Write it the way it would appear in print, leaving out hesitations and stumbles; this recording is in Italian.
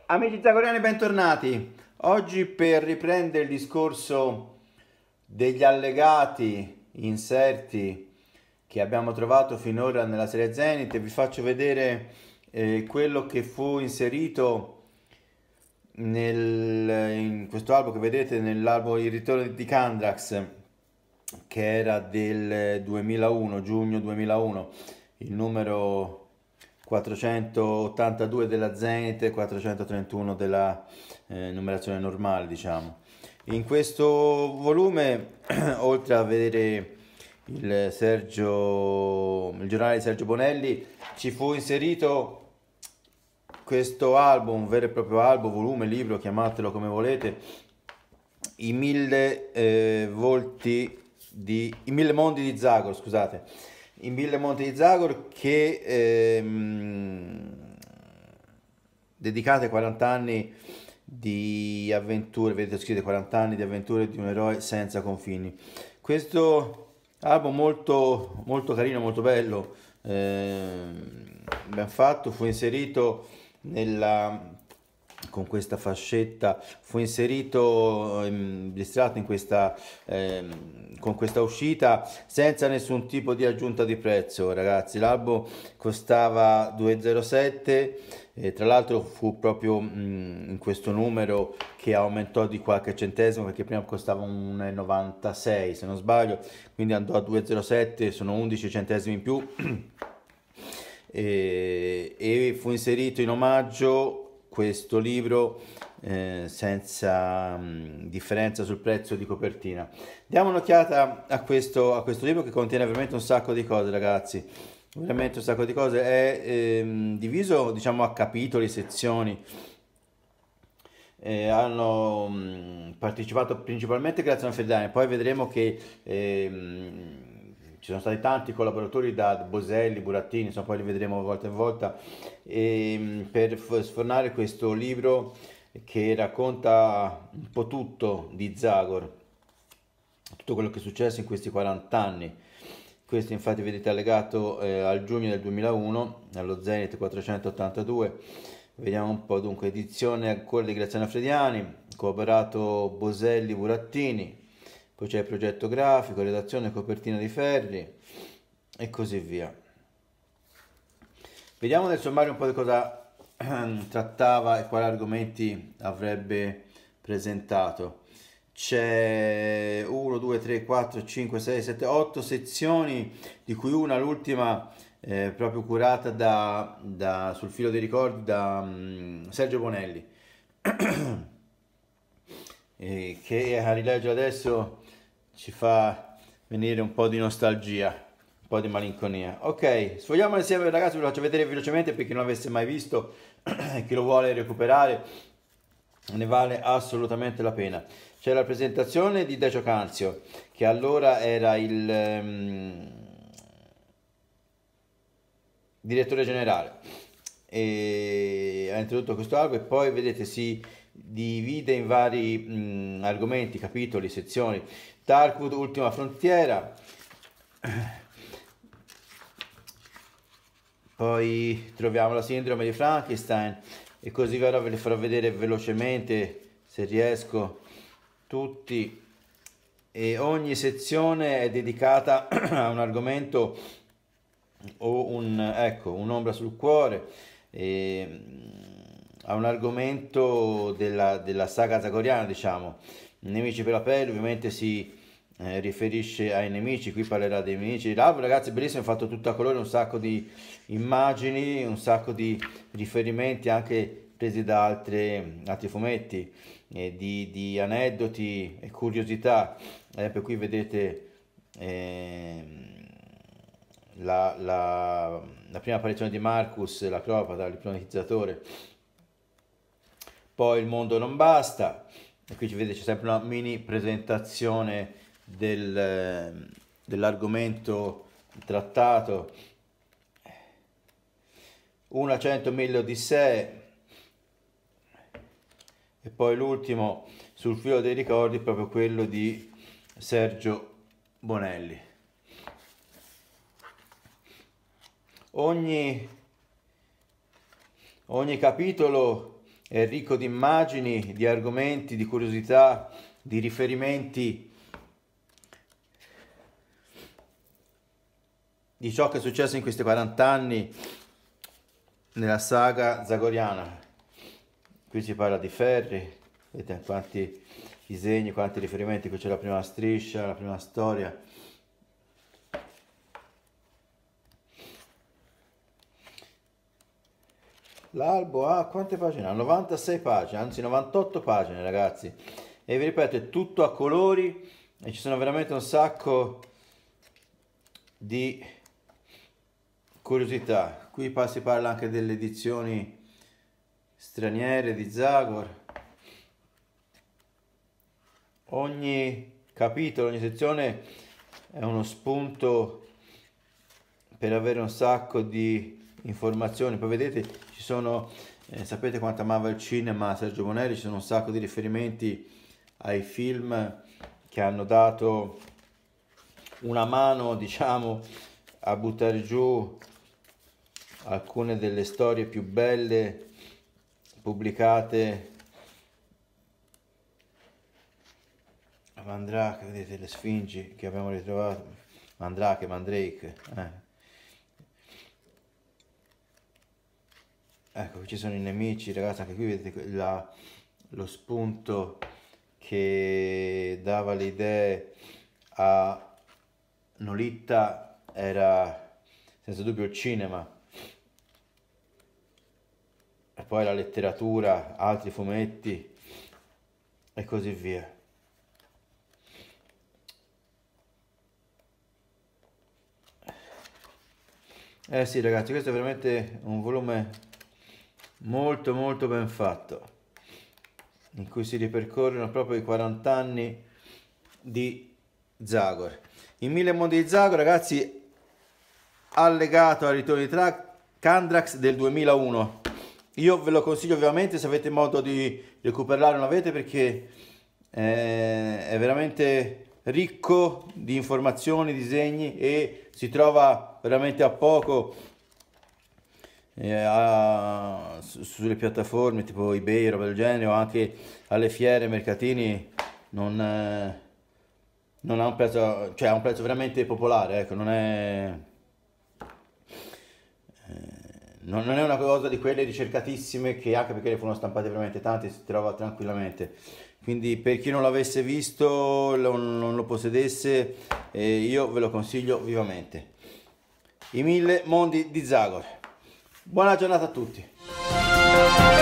Amici zagoriani, bentornati. Oggi per riprendere il discorso degli allegati inserti che abbiamo trovato finora nella serie Zenith, vi faccio vedere quello che fu inserito in questo albo che vedete, nell'albo Il ritorno di Kandrax, che era del 2001, giugno 2001, il numero 482 della Zenith e 431 della numerazione normale, diciamo. In questo volume, oltre a vedere il giornale di Sergio Bonelli, ci fu inserito questo album, un vero e proprio album, volume, libro, chiamatelo come volete, i mille mondi di Zagor, scusate, i mille mondi di Zagor, che dedicate ai 40 anni di avventure, vedete scritto 40 anni di avventure di un eroe senza confini. Questo album molto, molto carino, molto bello, ben fatto, fu inserito con questa fascetta, fu inserito, distratto con questa uscita senza nessun tipo di aggiunta di prezzo, ragazzi. L'album costava 2,07 e tra l'altro fu proprio in questo numero che aumentò di qualche centesimo, perché prima costava 1,96 se non sbaglio, quindi andò a 2,07, sono 11 centesimi in più. E fu inserito in omaggio questo libro senza differenza sul prezzo di copertina. Diamo un'occhiata a questo libro, che contiene veramente un sacco di cose, ragazzi, veramente un sacco di cose. È diviso, diciamo, a capitoli, sezioni. Hanno partecipato principalmente Creazione Fedele, poi vedremo che ci sono stati tanti collaboratori, da Boselli, Burattini, insomma, poi li vedremo volta in volta, per sfornare questo libro che racconta un po' tutto di Zagor, tutto quello che è successo in questi 40 anni. Questo infatti vedete allegato al giugno del 2001, allo Zenith 482. Vediamo un po', dunque, edizione ancora di Graziano Frediani, collaborato Boselli, Burattini, poi c'è il progetto grafico, redazione, copertina di Ferri e così via. Vediamo nel sommario un po' di cosa trattava e quali argomenti avrebbe presentato. C'è 1, 2, 3, 4, 5, 6, 7, 8 sezioni, di cui una, l'ultima, proprio curata sul filo dei ricordi da Sergio Bonelli, che a rileggere adesso ci fa venire un po' di nostalgia, un po' di malinconia. Ok, sfogliamolo insieme, ragazzi, ve lo faccio vedere velocemente per chi non l'avesse mai visto e chi lo vuole recuperare, ne vale assolutamente la pena. C'è la presentazione di Decio Canzio, che allora era il direttore generale, e ha introdotto questo album, e poi vedete si divide in vari argomenti, capitoli, sezioni. Darkwood, Ultima Frontiera, poi troviamo la sindrome di Frankenstein e così via. Ora ve li farò vedere velocemente, se riesco, tutti, e ogni sezione è dedicata a un argomento o ecco, un'ombra sul cuore, a un argomento della saga zagoriana, diciamo. Nemici per la pelle, ovviamente si riferisce ai nemici, qui parlerà dei nemici. L'album, ragazzi, è bellissimo, è fatto tutto a colore, un sacco di immagini, un sacco di riferimenti anche presi da altri fumetti, di aneddoti e curiosità. Per cui vedete la prima apparizione di Marcus, l'acropata, l'ipnotizzatore. Poi Il mondo non basta, e qui ci vedete, c'è sempre una mini presentazione dell'argomento trattato. Una 100.000 Odissee, e poi l'ultimo, Sul filo dei ricordi, proprio quello di Sergio Bonelli. Ogni capitolo è ricco di immagini, di argomenti, di curiosità, di riferimenti di ciò che è successo in questi 40 anni nella saga zagoriana. Qui si parla di ferri, vedete quanti disegni, quanti riferimenti, qui c'è la prima striscia, la prima storia. L'albo ha quante pagine? Ha 96 pagine, anzi 98 pagine, ragazzi. E vi ripeto, è tutto a colori e ci sono veramente un sacco di curiosità. Qui si parla anche delle edizioni straniere di Zagor. Ogni capitolo, ogni sezione è uno spunto per avere un sacco di informazioni. Poi vedete, ci sono, sapete quanto amava il cinema Sergio Bonelli, ci sono un sacco di riferimenti ai film che hanno dato una mano, diciamo, a buttare giù alcune delle storie più belle pubblicate. Mandrake, vedete le sfingi che abbiamo ritrovato, Mandrake. Ecco, qui ci sono i nemici, ragazzi, anche qui vedete lo spunto che dava le idee a Nolitta era senza dubbio il cinema, e poi la letteratura, altri fumetti e così via. Eh sì, ragazzi, questo è veramente un volume molto molto ben fatto, in cui si ripercorrono proprio i 40 anni di Zagor. In Mille Mondi di Zagor, ragazzi, allegato al ritorno di Kandrax del 2001. Io ve lo consiglio ovviamente, se avete modo di recuperarlo, non avete, perché è veramente ricco di informazioni, disegni, e si trova veramente a poco sulle piattaforme tipo eBay, roba del genere, o anche alle fiere, mercatini. Non ha un prezzo, cioè ha un prezzo veramente popolare, ecco, non è una cosa di quelle ricercatissime, che anche perché ne furono stampate veramente tante, si trova tranquillamente. Quindi per chi non l'avesse visto, non lo possedesse, io ve lo consiglio vivamente. I Mille Mondi di Zagor. Buona giornata a tutti.